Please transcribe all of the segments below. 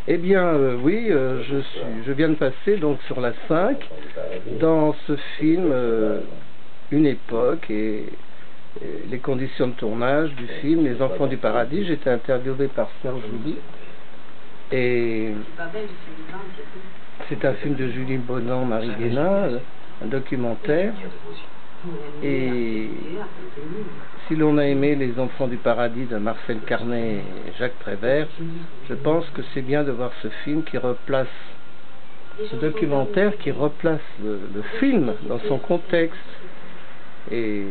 Eh bien, oui, je viens de passer donc sur la 5 dans ce film Une époque et les conditions de tournage du film Les Enfants du Paradis. J'étais interviewé par Serge Julie et c'est un film de Julie Bonan, Marie Guénin, un documentaire. Et si l'on a aimé Les Enfants du Paradis de Marcel Carné et Jacques Prévert, je pense que c'est bien de voir ce film qui replace, ce documentaire qui replace le film dans son contexte. Et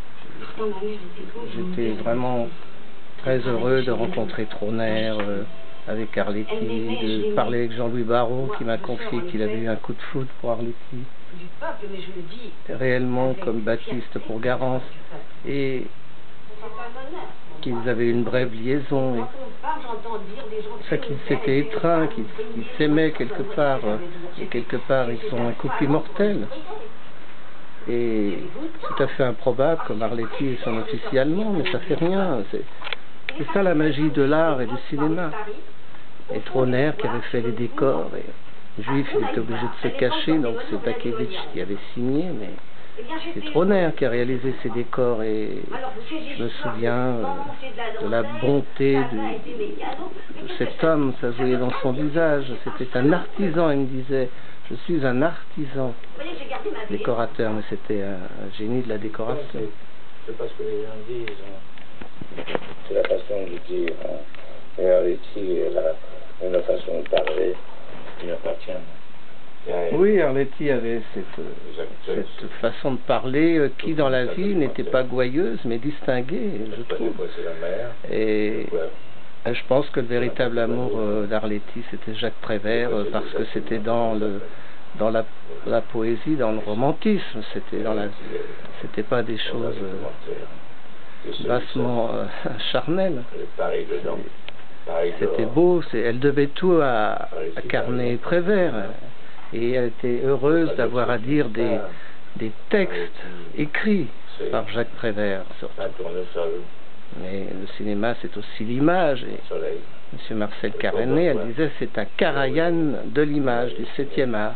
j'étais vraiment très heureux de rencontrer Troner avec Arletty, de parler avec Jean-Louis Barrault qui m'a confié qu'il avait eu un coup de foudre pour Arletty, réellement comme Baptiste pour Garance, et qu'ils avaient une brève liaison, et qu'ils s'étaient étreints, qu'ils s'aimaient quelque part, et quelque part ils sont un couple immortel. Et c'est tout à fait improbable comme Arletty et son officier allemand, mais ça fait rien. C'est ça la magie de l'art et du cinéma. Et Troner qui avait fait les décors, et Juif il était obligé de se cacher, donc c'est Bakevich qui avait signé, mais c'est Troner qui a réalisé ces décors. Et je me souviens de la bonté de cet homme, ça jouait dans son visage. C'était un artisan, il me disait, je suis un artisan décorateur, mais c'était un génie de la décoration. C'est parce que les gens disent, c'est la façon de dire, et Arletty, elle a une façon de parler qui m'appartient. Oui, Arletty avait cette façon de parler qui, dans la vie, n'était pas gouailleuse, mais distinguée, je trouve. Et je pense que le véritable amour d'Arletty, c'était Jacques Prévert, parce que c'était dans la poésie, dans le romantisme. C'était pas des choses bassement charnelles. C'était beau, elle devait tout à Carné et Prévert, et elle était heureuse d'avoir à dire des textes écrits par Jacques Prévert, surtout. Mais le cinéma, c'est aussi l'image, et M. Marcel Carné, elle disait, c'est un Karajan de l'image, du 7e art.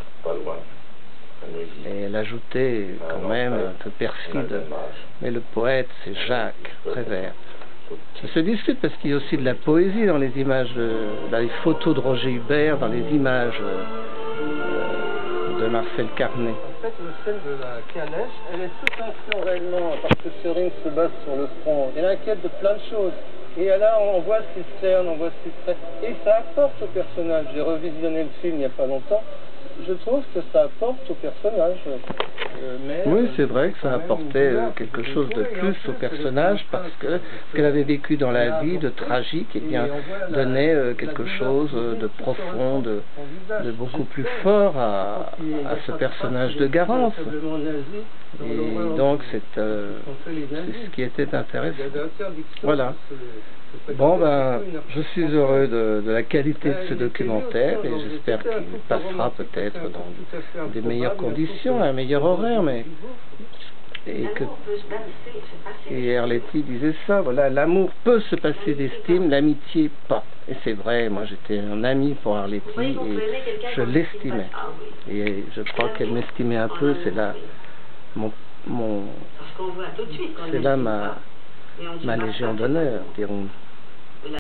Et elle ajoutait quand même un peu perfide, mais le poète, c'est Jacques Prévert. Ça se discute parce qu'il y a aussi de la poésie dans les images, dans les photos de Roger Hubert, dans les images de Marcel Carné. En fait, le scène de la calèche, elle est toute en fond réellement, parce que Sering se base sur le front. Elle inquiète de plein de choses. Et là, on voit ses cernes, on voit ses traits. Et ça apporte au personnage. J'ai revisionné le film il n'y a pas longtemps. Je trouve que ça apporte au personnage. Oui, c'est vrai que ça apportait quelque chose de plus au personnage, parce que ce qu'elle avait vécu dans la vie, de tragique, et bien, donnait quelque chose de profond, de beaucoup plus fort à ce personnage de Garance. Et donc, c'est ce qui était intéressant. Voilà. Bon, ben, je suis heureux de la qualité de ce documentaire, et j'espère qu'il passera peut-être dans des meilleures conditions, un meilleur horaire, et Arletty disait ça, voilà, l'amour peut se passer d'estime, l'amitié pas. Et c'est vrai, moi j'étais un ami pour Arletty, et je l'estimais. Et je crois qu'elle m'estimait un peu, c'est là c'est là ma légion d'honneur, dirons-nous.